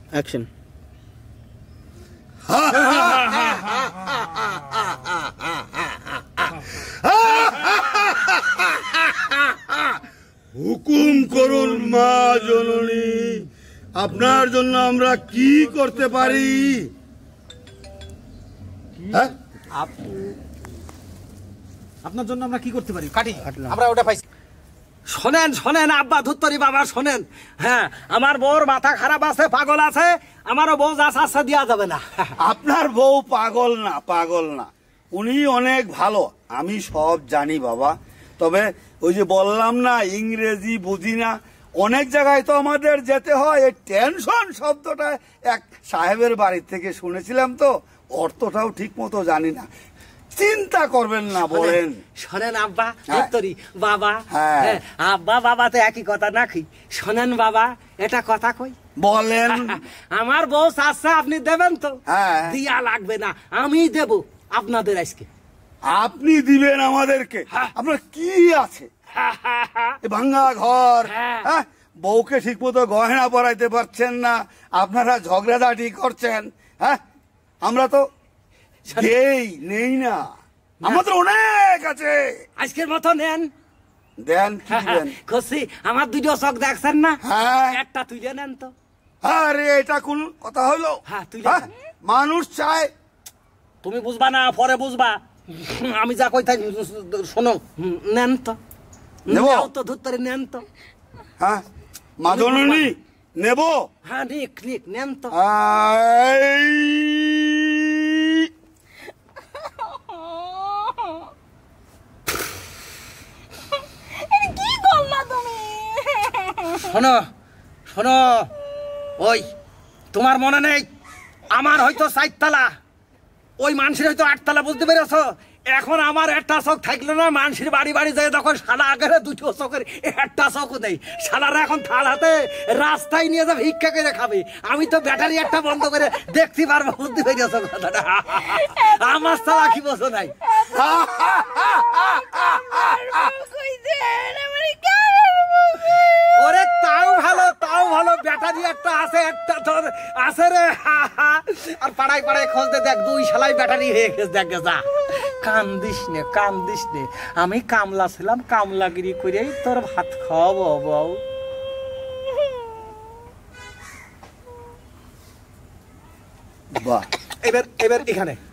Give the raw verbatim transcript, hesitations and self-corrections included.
Action. হুকুম করুন মা জননী, আপনার জন্য আমরা কি করতে পারি? হ্যাঁ, আপনার জন্য আমরা কি করতে পারি? কাটি, আমরা ওটা পাইছি। শোনেন শোনেন আব্বা ধুত্তরি বাবা শোনেন, হ্যাঁ আমার বউর মাথা খারাপ আছে, পাগল আছে, আমারও বউ যা চাচ্ছে দেওয়া যাবে না। আপনার বউ পাগল না, পাগল না, উনি অনেক ভালো, আমি সব জানি বাবা। তবে ওই যে বললাম না ইংরেজি বুঝি না, অনেক জায়গায় তো আমাদের যেতে হয়। এই টেনশন শব্দটা এক সাহেবের বাড়ি থেকে শুনেছিলাম, তো অর্থটাও ঠিক মতো জানি না। চিন্তা করবেন না, বলেন। শোনেন আব্বা ধুত্তরি বাবা, হ্যাঁ। হ্যাঁ আব্বা বাবা তো একই কথা নাকি? শোনেন বাবা, এটা কথা কই, বলেন। আমার বউ চাচ্ছে আপনি দেবেন তো? হ্যাঁ। দিয়া লাগবে না, আমি দেব আপনাদের আজকে। আপনি দিবেন আমাদেরকে? আপনার কি আছে? এ ভাঙ্গা ঘর, হ্যাঁ, বউকে ঠিক মতো গয়না পরাইতে পারছেন না, আপনারা ঝগড়াঝাটি করছেন। হ্যাঁ, আমরা তো দেই নেই না, আমাদের অনেক আছে। আজকের মতো নেন, দেন, কি দিবেন? খুশি আমার দুটো চোখ দেখছেন না, হ্যাঁ। একটা তুলে নেন তো। আরে এটা কোন কথা হলো? হ্যাঁ, তুই হ্যাঁ, মানুষ চায়। তুমি বুঝবা না, পরে বুঝবা, আমি যা কই তাই শোনো। নেন তো, নেবো তো ধুত্তরি নেন তো। হ্যাঁ, মা জননী নেব। হ্যাঁ নিক নিক নেন তো। কি করলা তুমি? শোনো শোনো, ওই তোমার মনে নেই আমার হয়তো চারতলা, ওই মানুষের হয়তো আটতলা, বুঝতে পেরেছো? এখন আমার একটা চোখ থাকলো না, মানুষের বাড়ি বাড়ি যায় তখন শালা আগের দুটো চোখের একটা চোখও নেই, শালারা এখন থাল হাতে রাস্তায় নিয়ে যাবে ভিক্ষা করে খাবে। আমি তো ব্যাটারি একটা বন্ধ করে দেখতে পারবো, বুঝতে পেরেছো কথাটা? আমার ছাড়া কি বসো নাই। ওরে তাও ভালো, তাও ভালো, ব্যাটারি একটা আছে, একটা তোর আছে রে। আর পাড়ায় পাড়ায় খুঁজতে দেখ, দুই শালাই ব্যাটারি হয়ে গেছে, দেখ যা। কান্দিস নে, কান্দিস নে, আমি কামলা ছিলাম, কামলাগিরি করেই তোর ভাত খাওয়াবো বউ। বাহ, এবার এবার এখানে